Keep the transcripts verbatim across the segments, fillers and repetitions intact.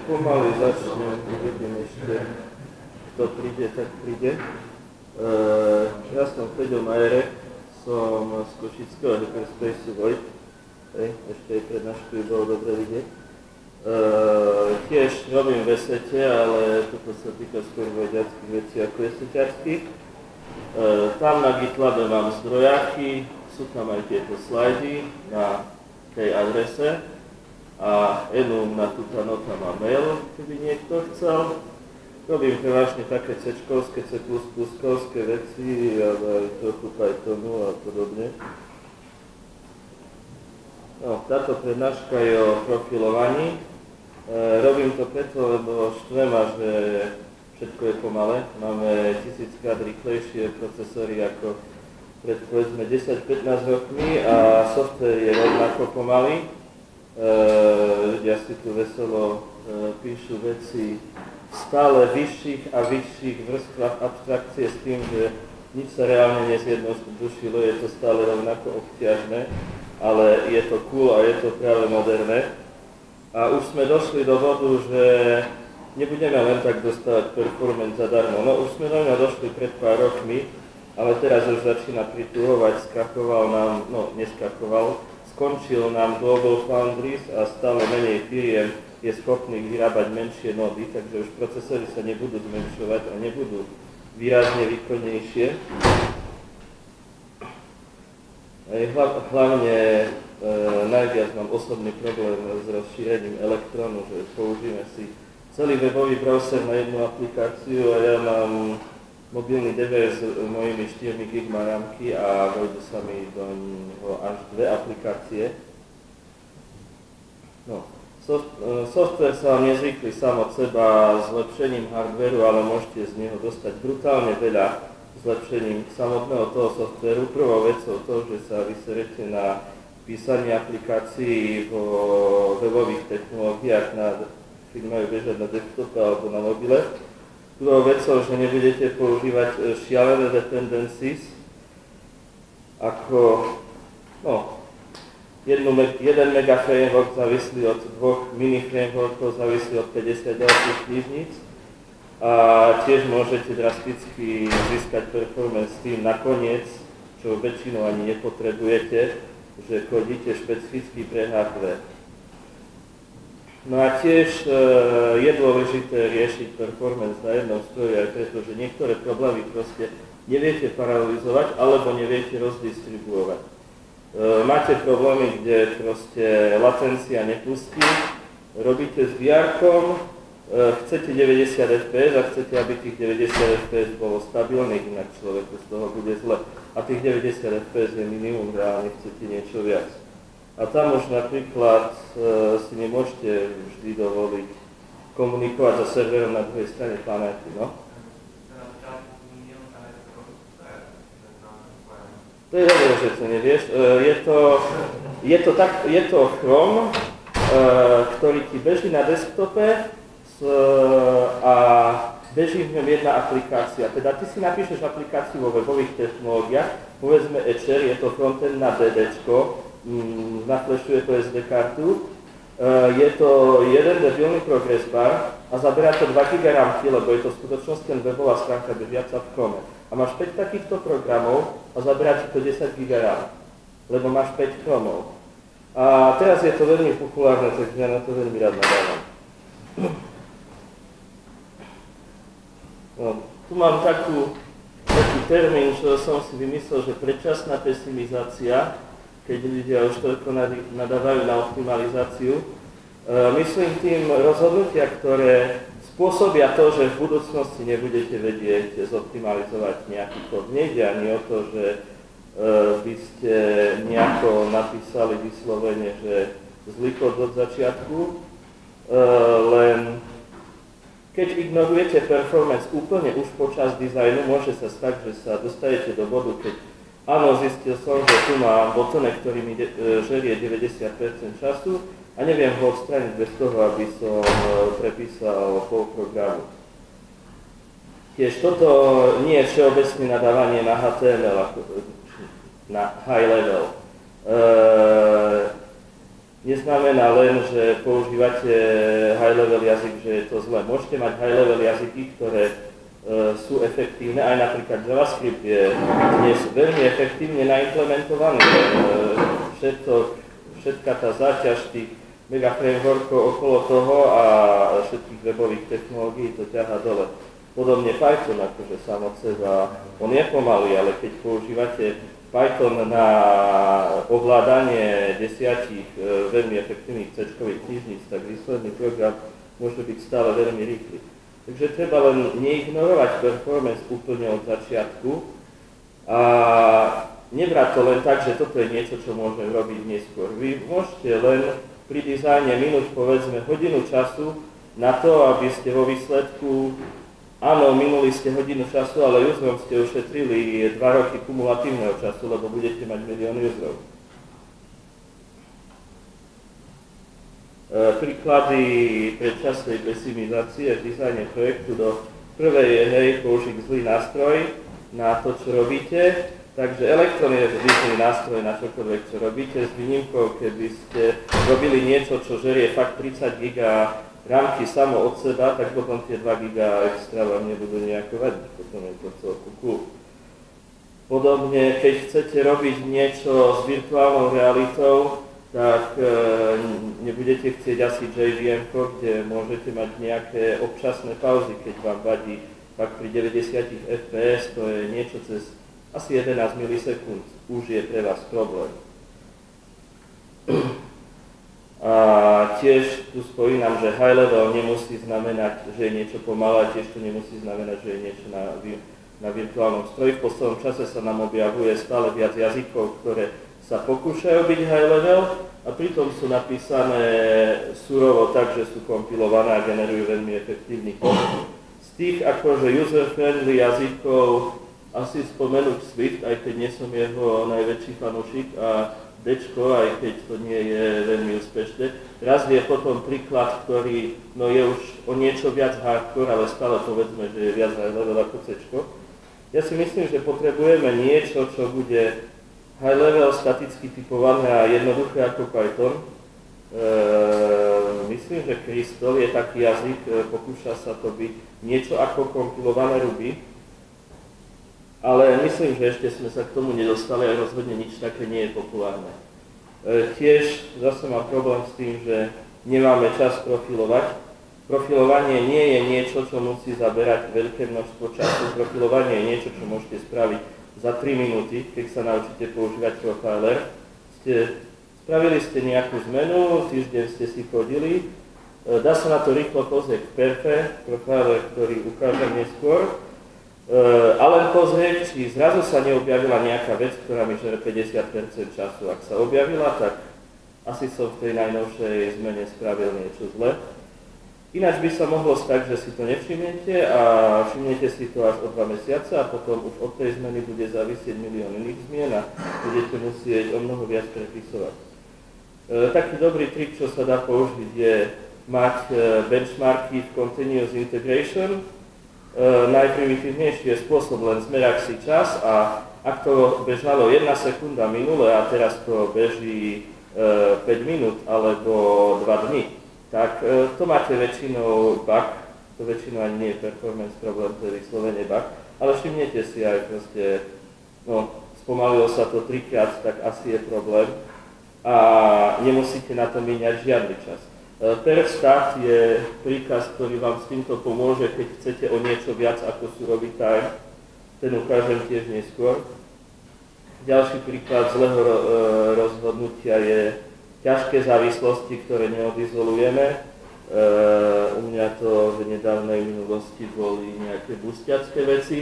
pomaly začnem, uvidím ešte, kto príde, tak príde. E, ja som Peťo Majere, som z Košického Hackerspace Void, ešte aj prednášku by bolo dobre vidieť. E, tiež robím v esete, ale toto sa týka skôr vojďackých vecí ako eseťarských. E, tam na GitLabe mám zdrojáky, sú tam aj tieto slajdy na tej adrese a enum na túto nota má mail, keby niekto chcel. Robím prevažne také C-čkovské, C plus plus-kovské veci, ale aj trochu Pythonu a podobne. No, táto prednáška je o profilovaní. E, robím to preto, lebo štve ma, že všetko je pomalé. Máme tisíckrát rýchlejšie procesory ako pred povedzme desať pätnásť rokmi a software je rovnako pomalý. E, ľudia si tu veselo e, píšu veci v stále vyšších a vyšších vrstvách abstrakcie s tým, že nič sa reálne nezjednodušilo, je to stále rovnako obťažné, ale je to cool a je to práve moderné. A už sme došli do bodu, že nebudeme len tak dostávať performance zadarmo. No už sme do ňa došli pred pár rokmi, ale teraz už začína prituhovať, skrachoval nám, no neskrachoval, skončil nám Global Foundries a stále menej firiem je schopných vyrábať menšie nódy, takže už procesory sa nebudú zmenšovať a nebudú výrazne výkonnejšie. Hlavne e, najviac mám osobný problém s rozšírením elektrónu, že použijeme si celý webový browser na jednu aplikáciu a ja mám mobilný device s mojimi štyrmi gigami rámky a vojdu sa mi do neho až dve aplikácie. No, soft, e, software sa vám nezvykli sám od seba zlepšením hardwareu, ale môžete z neho dostať brutálne veľa zlepšením samotného toho softvéru. Prvou vecou to, že sa vyserete na písanie aplikácií vo webových technológiách, na, keď majú bežať na desktope alebo na mobile. Druhou vecou, že nebudete používať šialené dependencies, ako no, jednu, jeden mega framework závislí od dvoch mini frameworkov, závislí od päťdesiat ďalších knižníc. A tiež môžete drasticky získať performance tým nakoniec, čo väčšinou ani nepotrebujete, že kodíte špecificky pre hardware. No a tiež e, je dôležité riešiť performance na jednom stroji aj preto, že niektoré problémy proste neviete paralelizovať alebo neviete rozdistribuovať. E, máte problémy, kde proste latencia nepustí, robíte s vé er-kom, chcete deväťdesiat ef pé es a chcete, aby tých deväťdesiat ef pé es bolo stabilných, inak človeku z toho bude zle. A tých deväťdesiat ef pé es je minimum, reálne chcete niečo viac. A tam už napríklad e, si nemôžete vždy dovoliť komunikovať so serverom na druhej strane planéty, no? To je dobré, že to nevieš. E, je to, je to, tak, je to Chrome, e, ktorý ti beží na desktope, a beží v ňom jedna aplikácia. Teda ty si napíšeš aplikáciu vo webových technológiách, povedzme Etcher, je to frontend na DDčko, naflešuje to es dé kartu, je to jeden debilný progress bar a zaberá to dva giga rámky, lebo je to v skutočnosti len webová stránka bežiaca v Chrome. A máš päť takýchto programov a zaberá ti to desať giga rám, lebo máš päť Chromov. A teraz je to veľmi populárne, takže ja na to veľmi rád nadávam. No, tu mám takú, taký termín, čo som si vymyslel, že predčasná pesimizácia, keď ľudia už toľko nadávajú na optimalizáciu. E, myslím tým rozhodnutia, ktoré spôsobia to, že v budúcnosti nebudete vedieť zoptimalizovať nejaký kód. Nejde ani o to, že e, by ste nejako napísali vyslovene, že zlý kód od začiatku, e, len keď ignorujete performance úplne už počas dizajnu, môže sa stať, že sa dostanete do bodu, keď áno, zistil som, že tu mám bottleneck, ktorý mi žerie deväťdesiat percent času a neviem ho odstrániť bez toho, aby som prepísal pol programu. Tiež toto nie je všeobecné nadávanie na há té em el, na high level. neznamená len, že používate high-level jazyk, že je to zlé. Môžete mať high-level jazyky, ktoré e, sú efektívne, aj napríklad JavaScript je dnes veľmi efektívne naimplementovaný. E, všetko, všetka tá záťaž tých mega frameworkov okolo toho a všetkých webových technológií to ťahá dole. Podobne Python, akože sám od seba, on je pomalý, ale keď používate Python na ovládanie desiatich e, veľmi efektívnych C-čkových knižníc, tak výsledný program môže byť stále veľmi rýchly. Takže treba len neignorovať performance úplne od začiatku a nebrať to len tak, že toto je niečo, čo môžem robiť neskôr. Vy môžete len pri dizajne minúť povedzme hodinu času na to, aby ste vo výsledku, áno, minuli ste hodinu času, ale userom ste ušetrili dva roky kumulatívneho času, lebo budete mať milión userov. E, príklady predčasnej pesimizácie v dizajne projektu do prvej je, hej, použiť zlý nástroj na to, čo robíte. Takže Electron je vždy nástroj na čokoľvek, čo robíte, s výnimkou, keby ste robili niečo, čo žerie fakt tridsať giga rámky samo od seba, tak potom tie dva giga extra vám nebudú nejako vadiť, potom je to celku cool. Podobne, keď chcete robiť niečo s virtuálnou realitou, tak e, nebudete chcieť asi J V M, kde môžete mať nejaké občasné pauzy, keď vám vadí fakt pri deväťdesiat F P S, to je niečo cez asi jedenásť milisekúnd, už je pre vás problém. A tiež tu spomínam, že high level nemusí znamenať, že je niečo pomalé, tiež to nemusí znamenať, že je niečo na, na virtuálnom stroji. V poslednom čase sa nám objavuje stále viac jazykov, ktoré sa pokúšajú byť high level a pritom sú napísané surovo tak, že sú kompilované a generujú veľmi efektívny kód. Z tých akože user-friendly jazykov asi spomenúť Swift, aj keď nie som jeho najväčší fanúšik, a Dčko, aj keď to nie je veľmi úspešné. Raz je potom príklad, ktorý no je už o niečo viac hardcore, ale stále povedzme, že je viac high level ako Cčko. Ja si myslím, že potrebujeme niečo, čo bude high level, staticky typované a jednoduché ako Python. E, myslím, že Crystal je taký jazyk, pokúša sa to byť niečo ako kompilované Ruby. Ale myslím, že ešte sme sa k tomu nedostali a rozhodne nič také nie je populárne. E, tiež zase mám problém s tým, že nemáme čas profilovať. Profilovanie nie je niečo, čo musí zaberať veľké množstvo času. Profilovanie je niečo, čo môžete spraviť za tri minúty, keď sa naučíte používať profiler. Ste, spravili ste nejakú zmenu, týždeň ste si chodili, e, dá sa na to rýchlo pozrieť v Perfe, profiler, ktorý ukážem neskôr. Uh, ale pozrieť, či zrazu sa neobjavila nejaká vec, ktorá mi žere päťdesiat percent času. Ak sa objavila, tak asi som v tej najnovšej zmene spravil niečo zle. Ináč by sa mohlo stať, že si to nevšimnete a všimnete si to až o dva mesiace a potom už od tej zmeny bude závisieť milión iných zmien a budete musieť o mnoho viac prepisovať. Uh, taký dobrý trik, čo sa dá použiť, je mať uh, benchmarky v Continuous Integration. Uh, najprimitívnejší je spôsob len zmerať si čas a ak to bežalo jedna sekunda minule a teraz to beží uh, päť minút alebo dva dni, tak uh, to máte väčšinou bug, to väčšinou ani nie je performance problém, to je vyslovene bug, ale všimnete si aj proste, no spomalilo sa to trikrát, tak asi je problém a nemusíte na to míňať žiadny čas. Perfstat je príkaz, ktorý vám s týmto pomôže, keď chcete o niečo viac ako surový time. Ten ukážem tiež neskôr. Ďalší príklad zlého rozhodnutia je ťažké závislosti, ktoré neodizolujeme. U mňa to v nedávnej minulosti boli nejaké bustiacké veci.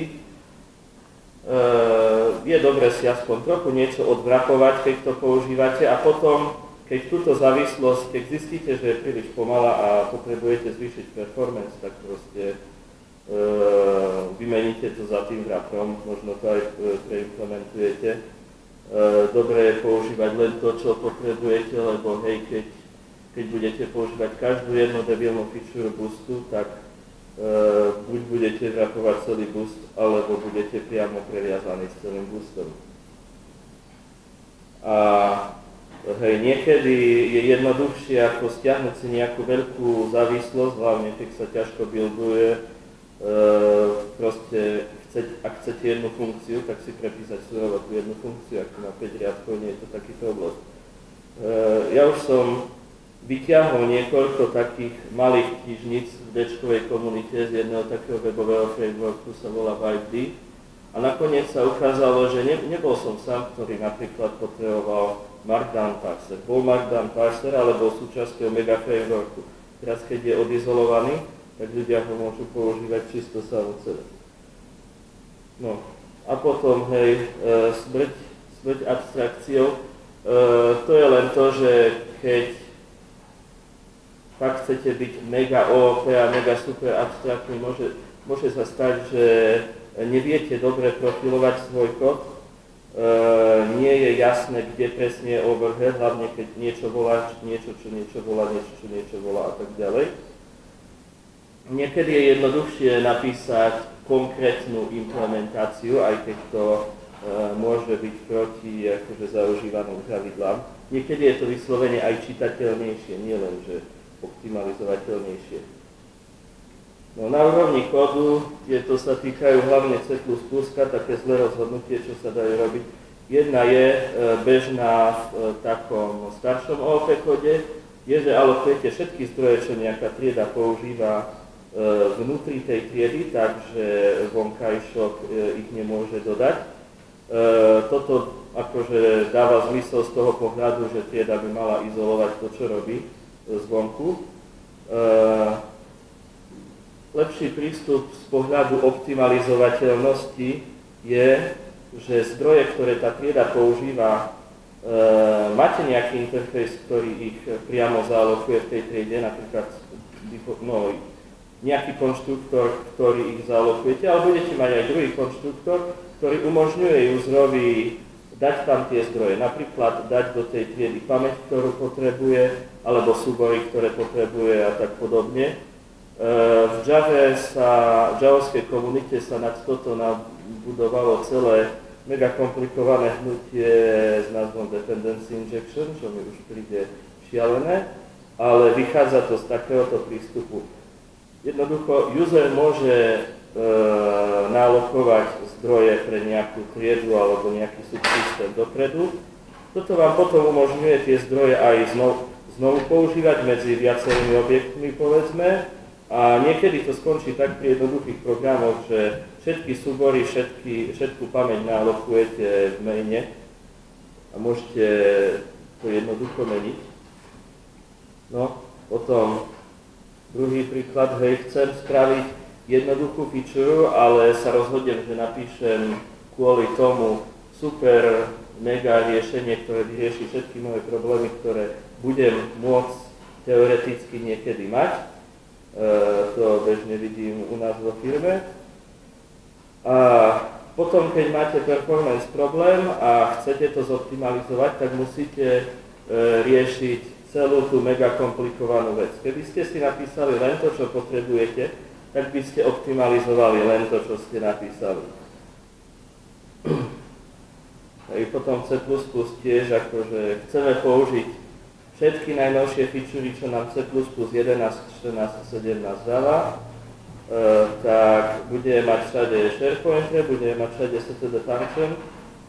Je dobré si aspoň trochu niečo odvrapovať, keď to používate a potom keď túto závislosť, keď zistíte, že je príliš pomalá a potrebujete zvýšiť performance, tak proste e, vymeníte to za tým wrapom, možno to aj preimplementujete. E, dobre je používať len to, čo potrebujete, lebo hej, keď, keď budete používať každú jednu debilnú feature boostu, tak e, buď budete wrapovať celý boost, alebo budete priamo previazaní s celým boostom. A hej, niekedy je jednoduchšie ako stiahnuť si nejakú veľkú závislosť, hlavne keď sa ťažko builduje. E, proste, chce, ak chcete jednu funkciu, tak si prepísať surovo tú jednu funkciu, ak má päť riadkov, nie je to taký problém. E, ja už som vyťahol niekoľko takých malých knižnic v D-čkovej komunite z jedného takého webového frameworku, sa volá WipeD. A nakoniec sa ukázalo, že ne, nebol som sám, ktorý napríklad potreboval Markdown parser. Bol Markdown parser, ale bol súčasťou mega frameworku. Teraz, keď je odizolovaný, tak ľudia ho môžu používať čisto sám od seba. No a potom, hej, e, smrť, smrť abstrakciou. E, to je len to, že keď tak chcete byť mega ó pé a mega super abstraktný, môže, môže sa stať, že neviete dobre profilovať svoj kód, e, nie je jasné, kde presne je overhead, hlavne keď niečo volá, niečo, čo niečo volá, niečo, čo niečo volá a tak ďalej. Niekedy je jednoduchšie napísať konkrétnu implementáciu, aj keď to e, môže byť proti akože zaužívaným pravidlám. Niekedy je to vyslovene aj čitateľnejšie, nie len, že optimalizovateľnejšie. No, na úrovni kódu, tieto sa týkajú hlavne C plus plus, také zlé rozhodnutie, čo sa dajú robiť. Jedna je e, bežná v e, takom staršom ó pé kóde, je, že alokujete všetky zdroje, čo nejaká trieda používa e, vnútri tej triedy, takže vonkajšok e, ich nemôže dodať. E, toto akože dáva zmysel z toho pohľadu, že trieda by mala izolovať to, čo robí zvonku. E, lepší prístup z pohľadu optimalizovateľnosti je, že zdroje, ktoré tá trieda používa, e, máte nejaký interfejs, ktorý ich priamo zaalokuje v tej triede, napríklad no, nejaký konštruktor, ktorý ich zaalokujete, ale budete mať aj druhý konštruktor, ktorý umožňuje userovi dať tam tie zdroje, napríklad dať do tej triedy pamäť, ktorú potrebuje, alebo súbory, ktoré potrebuje a tak podobne. V Jave sa, v javovskej komunite sa nad toto nabudovalo celé mega komplikované hnutie s názvom Dependency Injection, čo mi už príde šialené, ale vychádza to z takéhoto prístupu. Jednoducho, user môže e, nálokovať zdroje pre nejakú triedu alebo nejaký subsystém dopredu. Toto vám potom umožňuje tie zdroje aj znovu, znovu používať medzi viacerými objektmi, povedzme. A niekedy to skončí tak pri jednoduchých programoch, že všetky súbory, všetky, všetku pamäť nálokujete v maine a môžete to jednoducho meniť. No, potom druhý príklad, hej, chcem spraviť jednoduchú feature, ale sa rozhodnem, že napíšem kvôli tomu super mega riešenie, ktoré vyrieši všetky moje problémy, ktoré budem môcť teoreticky niekedy mať. E, to bežne vidím u nás vo firme. A potom, keď máte performance problém a chcete to zoptimalizovať, tak musíte e, riešiť celú tú mega komplikovanú vec. Keby ste si napísali len to, čo potrebujete, tak by ste optimalizovali len to, čo ste napísali. A potom C plus plus tiež, akože chceme použiť všetky najnovšie featurey, čo nám C plus plus jedenásť, štrnásť a sedemnásť dáva, e, tak budeme mať všade SharePointer, budeme mať všade std function. E,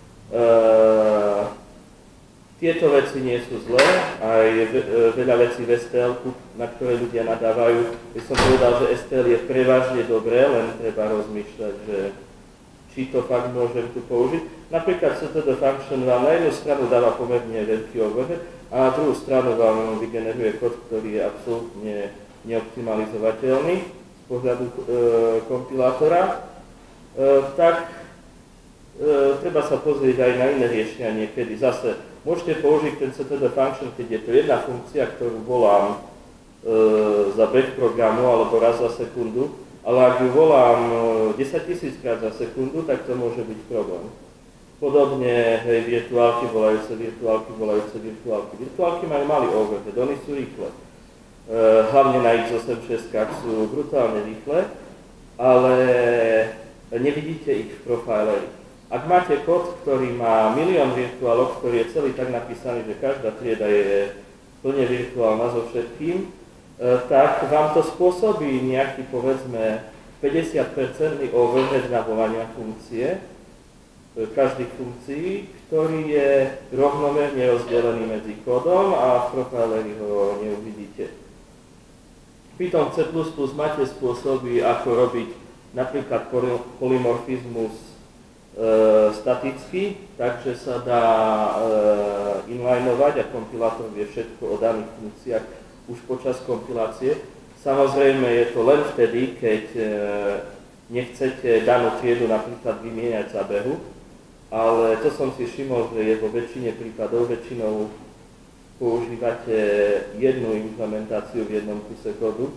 tieto veci nie sú zlé, aj veľa vecí v es té el, na ktoré ľudia nadávajú. By som povedal, že es té el je prevažne dobré, len treba rozmýšľať, že či to fakt môžem tu použiť. Napríklad std function vám na jednu stranu dáva pomerne veľký overhead, a na druhú stranu vám vygeneruje kód, ktorý je absolútne neoptimalizovateľný z pohľadu e, kompilátora, e, tak e, treba sa pozrieť aj na iné riešenia niekedy. Zase môžete použiť ten std function, keď je to jedna funkcia, ktorú volám e, za back programu alebo raz za sekundu, ale ak ju volám desaťtisíc krát za sekundu, tak to môže byť problém. Podobne, hej, virtuálky volajúce virtuálky, volajúce virtuálky. Virtuálky majú malý overhead, oni sú rýchle. E, hlavne na iks osemdesiatšesť sú brutálne rýchle, ale nevidíte ich v profileri. Ak máte kód, ktorý má milión virtuálok, ktorý je celý tak napísaný, že každá trieda je plne virtuálna so všetkým, tak vám to spôsobí nejaký, povedzme, päťdesiat percent overhead na volania funkcie, každých funkcií, ktorý je rovnomerne rozdelený medzi kódom a v profileri ho neuvidíte. V Python C plus plus máte spôsoby, ako robiť napríklad polymorfizmus e, staticky, takže sa dá e, inlinovať a kompilátor vie všetko o daných funkciách už počas kompilácie. Samozrejme je to len vtedy, keď e, nechcete danú triedu napríklad vymieňať za behu, ale to som si všimol, že je vo väčšine prípadov, väčšinou používate jednu implementáciu v jednom kuse kódu.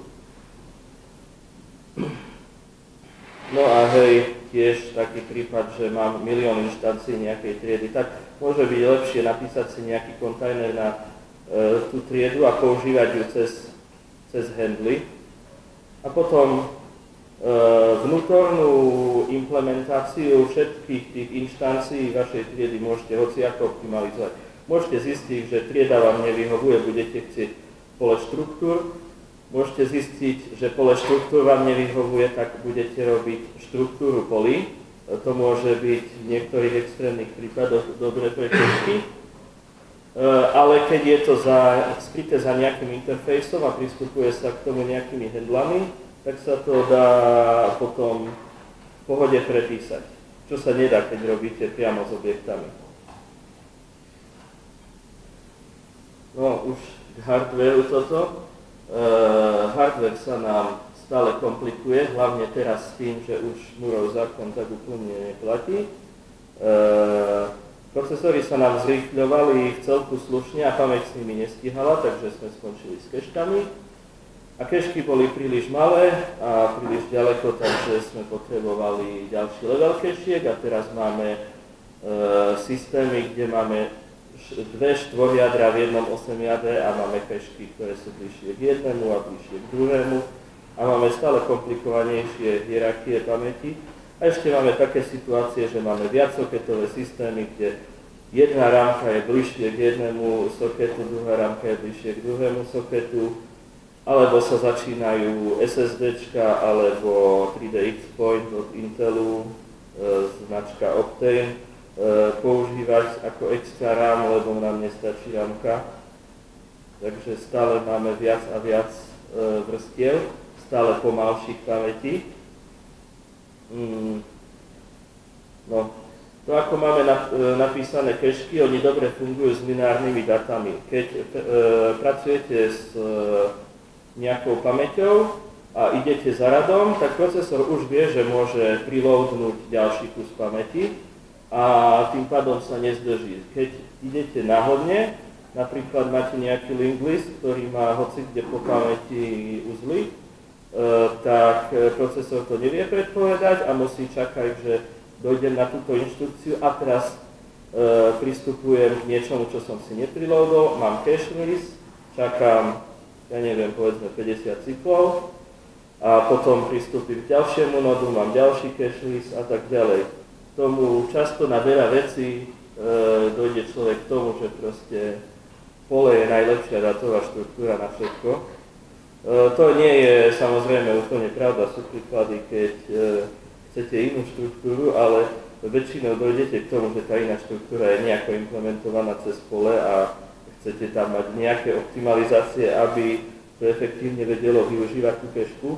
No a hej, tiež taký prípad, že mám milión inštancií nejakej triedy, tak môže byť lepšie napísať si nejaký kontajner na e, tú triedu a používať ju cez, cez handly. A potom vnútornú implementáciu všetkých tých inštancií vašej triedy môžete hociako optimalizovať. Môžete zistiť, že trieda vám nevyhovuje, budete chcieť pole štruktúr. Môžete zistiť, že pole štruktúr vám nevyhovuje, tak budete robiť štruktúru polí. To môže byť v niektorých extrémnych prípadoch dobre pre kešky. Ale keď je to za, skryté za nejakým interfejsom a pristupuje sa k tomu nejakými handlami, tak sa to dá potom v pohode prepísať, čo sa nedá, keď robíte priamo s objektami. No už k hardwareu toto. E, hardware sa nám stále komplikuje, hlavne teraz s tým, že už Mooreov zákon tak úplne neplatí. E, procesory sa nám zrýchľovali v celku slušne a pamäť s nimi nestíhala, takže sme skončili s keškami. A kešky boli príliš malé a príliš ďaleko, takže sme potrebovali ďalší level kešiek a teraz máme e, systémy, kde máme dve štvorjadra v jednom osem jadre a máme kešky, ktoré sú bližšie k jednému a bližšie k druhému a máme stále komplikovanejšie hierarchie pamäti. A ešte máme také situácie, že máme viacsoketové systémy, kde jedna rámka je bližšie k jednému soketu, druhá rámka je bližšie k druhému soketu, alebo sa začínajú SSDčka alebo tri D X-Point od Intelu, e, značka Optane, e, používať ako extra RAM, lebo nám nestačí rámka. Takže stále máme viac a viac e, vrstiev, stále pomalších pamätí. Mm. No, to ako máme nap e, napísané kešky, oni dobre fungujú s lineárnymi datami. Keď e, pracujete s e, nejakou pamäťou a idete za radom, tak procesor už vie, že môže preloadnúť ďalší kus pamäti a tým pádom sa nezdrží. Keď idete náhodne, napríklad máte nejaký linked list, ktorý má hocikde po pamäti uzly, e, tak procesor to nevie predpovedať a musí čakať, že dojdem na túto inštrukciu a teraz e, pristupujem k niečomu, čo som si nepreloadol, mám cache list, čakám, ja neviem, povedzme päťdesiat cyklov a potom pristúpim k ďalšiemu nodu, mám ďalší cache list a tak ďalej. Tomu často na veľa vecí e, dojde človek k tomu, že proste pole je najlepšia datová štruktúra na všetko. E, to nie je samozrejme úplne pravda, sú príklady, keď e, chcete inú štruktúru, ale väčšinou dojdete k tomu, že tá iná štruktúra je nejako implementovaná cez pole a chcete tam mať nejaké optimalizácie, aby to efektívne vedelo využívať tú kešku.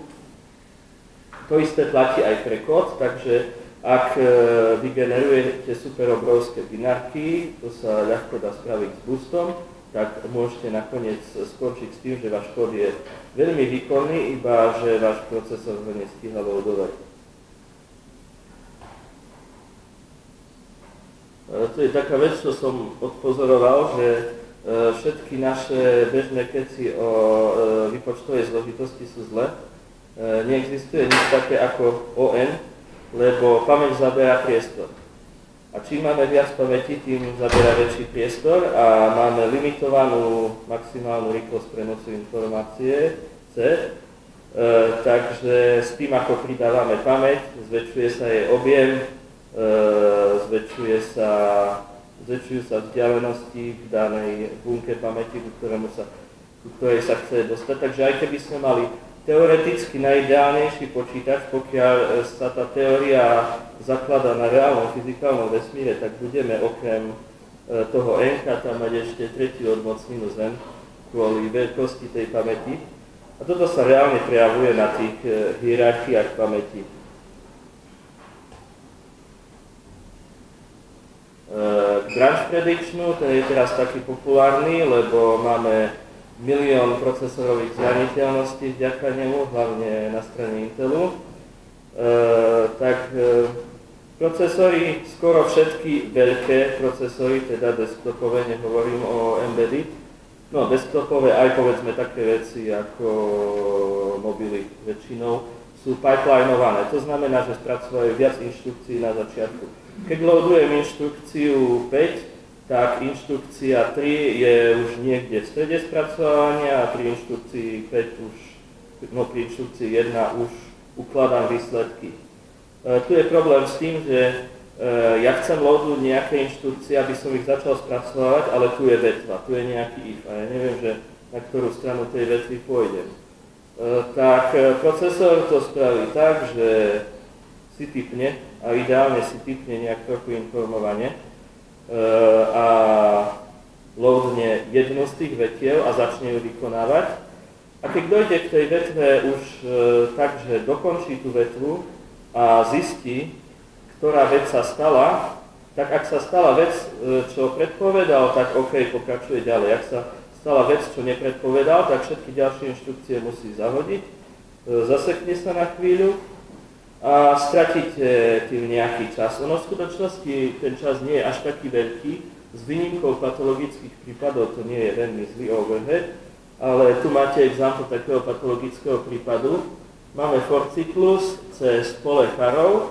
To isté platí aj pre kód, takže ak vygenerujete super obrovské binárky, to sa ľahko dá spraviť s boostom, tak môžete nakoniec skončiť s tým, že váš kód je veľmi výkonný, iba že váš procesor ho nestíha loadovať. To je taká vec, čo som odpozoroval, že všetky naše bežné keci o výpočtovej zložitosti sú zlé. Neexistuje nič také ako O N, lebo pamäť zaberá priestor. A čím máme viac pamäti, tým zaberá väčší priestor a máme limitovanú maximálnu rýchlosť prenosu informácie C. E, takže s tým, ako pridávame pamäť, zväčšuje sa jej objem, zväčšuje sa, zväčšujú sa vzdialenosti v danej bunke pamäti, ku, ktorému sa, ku ktorej sa chce dostať. Takže aj keby sme mali teoreticky najideálnejší počítač, pokiaľ sa tá teória zaklada na reálnom fyzikálnom vesmíre, tak budeme okrem toho N-ka tam mať ešte tretiu odmocninu Zem kvôli veľkosti tej pamäti. A toto sa reálne prejavuje na tých hierarchiách pamäti. Branch Predictionu, ten je teraz taký populárny, lebo máme milión procesorových zraniteľností vďaka nemu, hlavne na strane Intelu. E, tak e, procesory, skoro všetky veľké procesory, teda desktopové, nehovorím o embedded, no desktopové aj povedzme také veci ako mobily väčšinou, sú pipelinované. To znamená, že spracovajú viac inštrukcií na začiatku. Keď loadujem inštrukciu päť, tak inštrukcia tri je už niekde v strede spracovania a pri inštrukcii päť už, no pri inštrukcii jedna už ukladám výsledky. E, tu je problém s tým, že e, ja chcem loadu nejaké inštrukcie, aby som ich začal spracovať, ale tu je vetva, tu je nejaký if a ja neviem, že na ktorú stranu tej vetvy pôjdem. E, tak e, procesor to spraví tak, že si typne a ideálne si typne nejak trochu informovane a loadne jednu z tých vetiev a začne ju vykonávať. A keď dojde k tej vetve už e, tak, že dokončí tú vetvu a zistí, ktorá vec sa stala, tak ak sa stala vec, e, čo predpovedal, tak OK, pokračuje ďalej. Ak sa stala vec, čo nepredpovedal, tak všetky ďalšie inštrukcie musí zahodiť, e, zasekne sa na chvíľu a stratíte tým nejaký čas. Ono v skutočnosti ten čas nie je až taký veľký, s výnimkou patologických prípadov to nie je veľmi zlý overhead, ale tu máte example takého patologického prípadu. Máme for cyklus cez pole charov,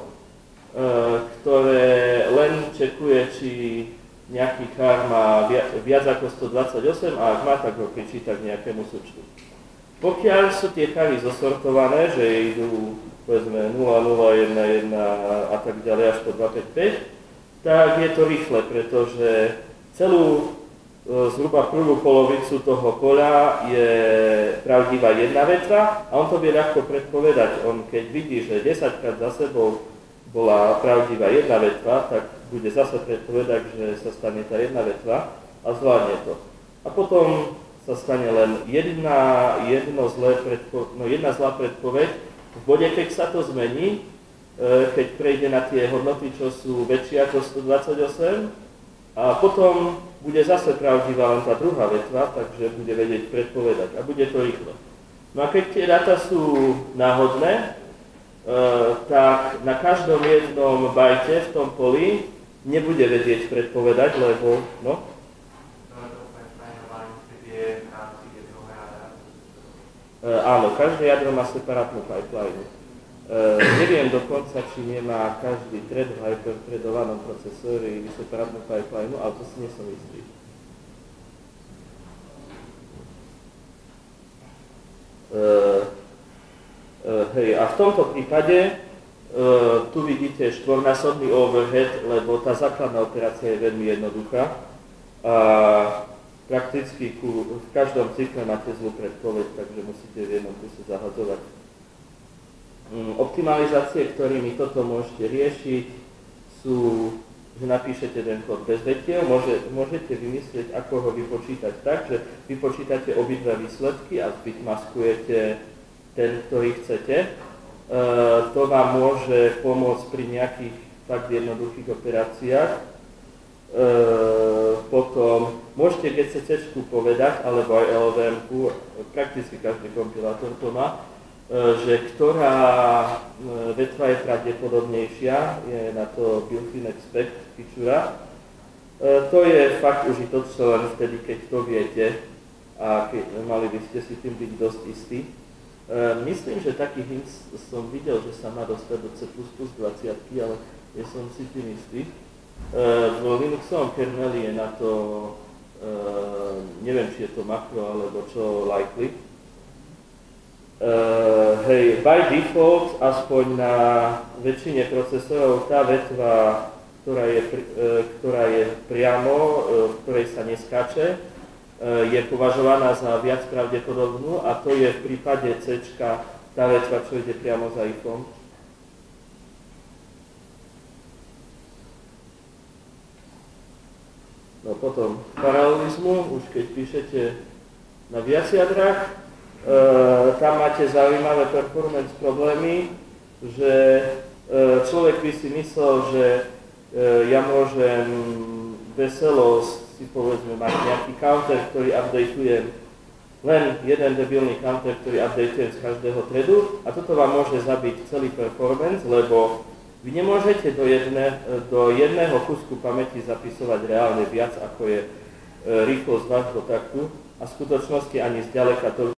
ktoré len čekuje, či nejaký char má viac ako stodvadsaťosem a ak má, tak ho pričíta k nejakému súčtu. Pokiaľ sú tie chary zosortované, že idú povedzme nula, nula, jedna, jedna a tak ďalej až po dva, päť, päť, tak je to rýchle, pretože celú zhruba prvú polovicu toho poľa je pravdivá jedna vetva a on to vie ľahko predpovedať. On keď vidí, že desaťkrát za sebou bola pravdivá jedna vetva, tak bude zase predpovedať, že sa stane tá jedna vetva a zvládne to. A potom sa stane len jedna, jedno zlé predpo, no jedna zlá predpoveď. V bode, keď sa to zmení, keď prejde na tie hodnoty, čo sú väčšie ako stodvadsaťosem, a potom bude zase pravdivá len tá druhá vetva, takže bude vedieť predpovedať a bude to rýchlo. No a keď tie dáta sú náhodné, tak na každom jednom bajte v tom poli nebude vedieť predpovedať, lebo no, Uh, áno, každé jadro má separátnu pipeline. Uh, neviem dokonca, či nemá každý thread v hyperthreadovanom procesori separátnu pipeline, ale to si nie som istý. Uh, uh, hej, a v tomto prípade uh, tu vidíte štvornásobný overhead, lebo tá základná operácia je veľmi jednoduchá. Uh, Prakticky ku, v každom cykle máte zlú predpoveď, takže musíte v jednom kuse zahadzovať. Um, optimalizácie, ktorými toto môžete riešiť, sú, že napíšete ten kód bez vetiev, môže, môžete vymyslieť, ako ho vypočítať tak, že vypočítate obidve výsledky a zbytmaskujete ten, ktorý chcete. Uh, to vám môže pomôcť pri nejakých fakt jednoduchých operáciách. Uh, potom môžete G C C čku povedať, alebo aj L V M-ku, prakticky každý kompilátor to má, uh, že ktorá uh, vetva je pravdepodobnejšia, je na to built-in expect feature. Uh, to je fakt užitočné len vtedy, keď to viete a keď, mali by ste si tým byť dosť istí. Uh, myslím, že taký hint som videl, že sa má dostať do C plus plus dvadsať, ale nie som si tým istý. V Linuxovom kerneli je na to, uh, neviem, či je to makro alebo čo, likely. Uh, hej, by default, aspoň na väčšine procesorov, tá vetva, ktorá je, uh, ktorá je priamo, uh, v ktorej sa neskáče, uh, je považovaná za viac pravdepodobnú a to je v prípade C tá vetva, čo ide priamo za ifom. No potom paralelizmu, už keď píšete na viac jadrách, Uh, tam máte zaujímavé performance problémy, že uh, človek by si myslel, že uh, ja môžem veselo si povedzme mať nejaký counter, ktorý updateujem, len jeden debilný counter, ktorý updateujem z každého threadu a toto vám môže zabiť celý performance, lebo vy nemôžete do, jedne, do jedného kusku pamäti zapisovať reálne viac, ako je uh, rýchlosť vášho taktu a v skutočnosti ani zďaleka to